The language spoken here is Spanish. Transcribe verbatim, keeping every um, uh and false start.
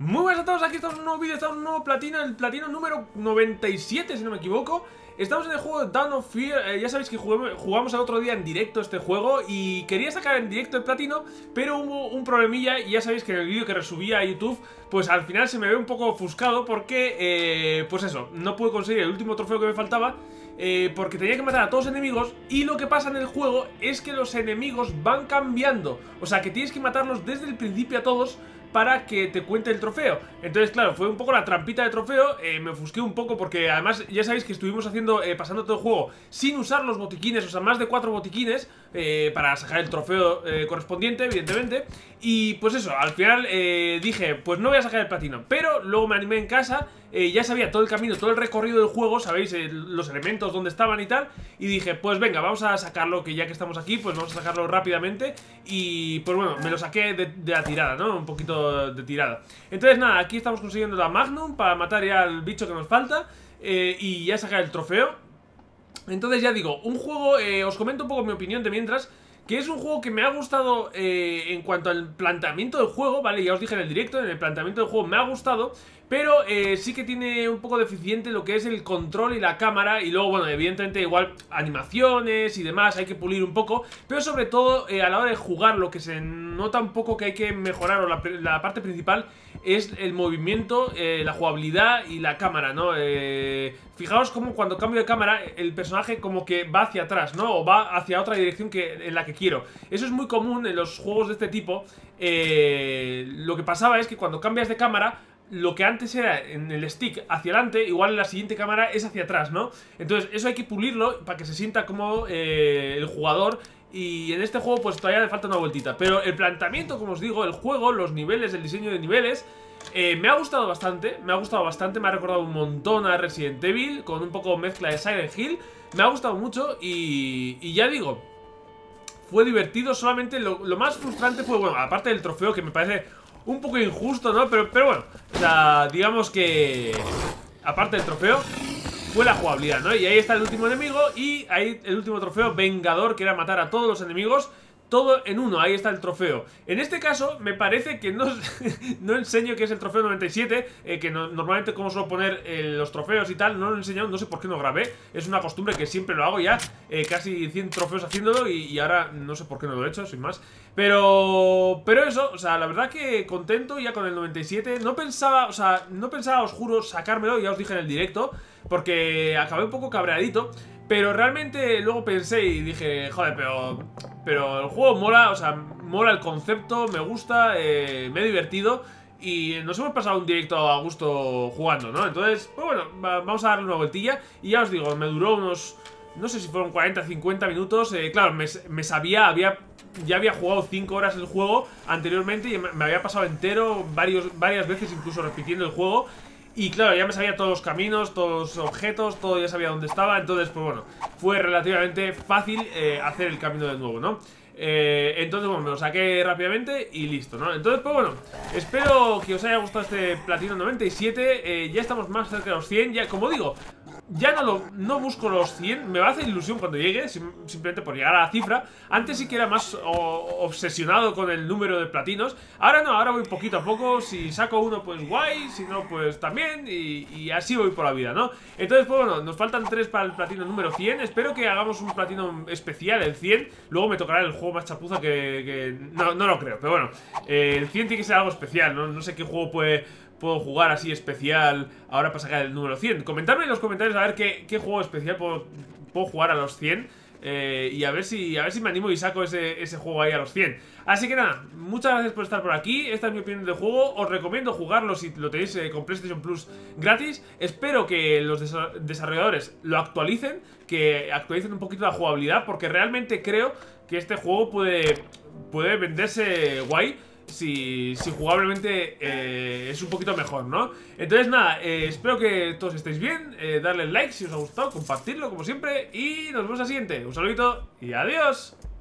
Muy buenas a todos, aquí estamos en un nuevo vídeo, estamos en un nuevo platino, el platino número noventa y siete si no me equivoco. Estamos en el juego de Dawn of Fear, eh, ya sabéis que jugué, jugamos el otro día en directo este juego y quería sacar en directo el platino, pero hubo un problemilla y ya sabéis que en el vídeo que resubí a YouTube, pues al final se me ve un poco ofuscado porque, eh, pues eso, no pude conseguir el último trofeo que me faltaba. Eh, porque tenía que matar a todos los enemigos. Y lo que pasa en el juego es que los enemigos van cambiando. O sea que tienes que matarlos desde el principio a todos para que te cuente el trofeo. Entonces claro, fue un poco la trampita de trofeo. eh, Me ofusqué un poco porque además ya sabéis que estuvimos haciendo, eh, pasando todo el juego sin usar los botiquines. O sea, más de cuatro botiquines eh, para sacar el trofeo eh, correspondiente, evidentemente. Y pues eso, al final eh, dije, pues no voy a sacar el platino. Pero luego me animé en casa. Eh, ya sabía todo el camino, todo el recorrido del juego, sabéis, eh, los elementos, dónde estaban y tal. Y dije, pues venga, vamos a sacarlo, que ya que estamos aquí, pues vamos a sacarlo rápidamente. Y pues bueno, me lo saqué de, de la tirada, ¿no? Un poquito de tirada. Entonces nada, aquí estamos consiguiendo la Magnum para matar ya al bicho que nos falta. eh, Y ya sacar el trofeo. Entonces ya digo, un juego, eh, os comento un poco mi opinión de mientras. Que es un juego que me ha gustado eh, en cuanto al planteamiento del juego, ¿vale? Ya os dije en el directo, en el planteamiento del juego me ha gustado. Pero eh, sí que tiene un poco deficiente lo que es el control y la cámara. Y luego, bueno, evidentemente igual animaciones y demás hay que pulir un poco. Pero sobre todo eh, a la hora de jugar lo que se nota un poco que hay que mejorar, o la, la parte principal, es el movimiento, eh, la jugabilidad y la cámara, ¿no? Eh, fijaos como cuando cambio de cámara el personaje como que va hacia atrás, ¿no? O va hacia otra dirección que, en la que quiero. Eso es muy común en los juegos de este tipo. eh, Lo que pasaba es que cuando cambias de cámara, lo que antes era en el stick hacia adelante, igual en la siguiente cámara es hacia atrás, ¿no? Entonces eso hay que pulirlo para que se sienta como eh, el jugador. Y en este juego pues todavía le falta una vueltita. Pero el planteamiento, como os digo, el juego, los niveles, el diseño de niveles, eh, me ha gustado bastante. Me ha gustado bastante, me ha recordado un montón a Resident Evil, con un poco mezcla de Silent Hill. Me ha gustado mucho y, y ya digo, fue divertido. Solamente lo, lo más frustrante fue, bueno, aparte del trofeo, que me parece un poco injusto, ¿no? Pero, pero bueno, o sea, digamos que aparte del trofeo fue la jugabilidad, ¿no? Y ahí está el último enemigo. Y ahí el último trofeo, Vengador, que era matar a todos los enemigos, todo en uno, ahí está el trofeo. En este caso, me parece que no, no enseño que es el trofeo noventa y siete, eh, que no, normalmente como suelo poner eh, los trofeos y tal, no lo he enseñado, no sé por qué no grabé. Es una costumbre que siempre lo hago ya, eh, casi cien trofeos haciéndolo y, y ahora no sé por qué no lo he hecho, sin más. Pero, pero eso, o sea, la verdad que contento ya con el noventa y siete. No pensaba, o sea, no pensaba, os juro, sacármelo, ya os dije en el directo, porque acabé un poco cabreadito. Pero realmente luego pensé y dije, joder, pero pero el juego mola, o sea, mola el concepto, me gusta, eh, me he divertido y nos hemos pasado un directo a gusto jugando, ¿no? Entonces, pues bueno, va, vamos a darle una vueltilla. Y ya os digo, me duró unos, no sé si fueron cuarenta, cincuenta minutos. eh, Claro, me, me sabía, había... Ya había jugado cinco horas el juego anteriormente y me había pasado entero varios, varias veces, incluso repitiendo el juego. Y claro, ya me sabía todos los caminos, todos los objetos, todo ya sabía dónde estaba. Entonces, pues bueno, fue relativamente fácil eh, hacer el camino de nuevo, ¿no? Eh, entonces, bueno, me lo saqué rápidamente y listo, ¿no? Entonces, pues bueno, espero que os haya gustado este platino noventa y siete. eh, Ya estamos más cerca de los cien, ya, como digo, ya no, lo, no busco los cien. Me va a hacer ilusión cuando llegue, sim, simplemente por llegar a la cifra. Antes sí que era más o, obsesionado con el número de platinos. Ahora no, ahora voy poquito a poco. Si saco uno, pues guay. Si no, pues también. Y, y así voy por la vida, ¿no? Entonces, pues bueno, nos faltan tres para el platino número cien. Espero que hagamos un platino especial, el cien. Luego me tocará el juego más chapuza que... que no, no lo creo, pero bueno, eh, el cien tiene que ser algo especial, ¿no? No sé qué juego puede... puedo jugar así especial ahora para sacar el número cien. Comentadme en los comentarios a ver qué, qué juego especial puedo, puedo jugar a los cien. eh, Y a ver si a ver si me animo y saco ese, ese juego ahí a los cien. Así que nada, muchas gracias por estar por aquí. Esta es mi opinión del juego. Os recomiendo jugarlo si lo tenéis eh, con PlayStation Plus gratis. Espero que los desa desarrolladores lo actualicen, que actualicen un poquito la jugabilidad, porque realmente creo que este juego puede, puede venderse guay Si, si jugablemente eh, es un poquito mejor, ¿no? Entonces nada, eh, espero que todos estéis bien. eh, Darle like si os ha gustado, compartirlo como siempre. Y nos vemos al siguiente. Un saludito y adiós.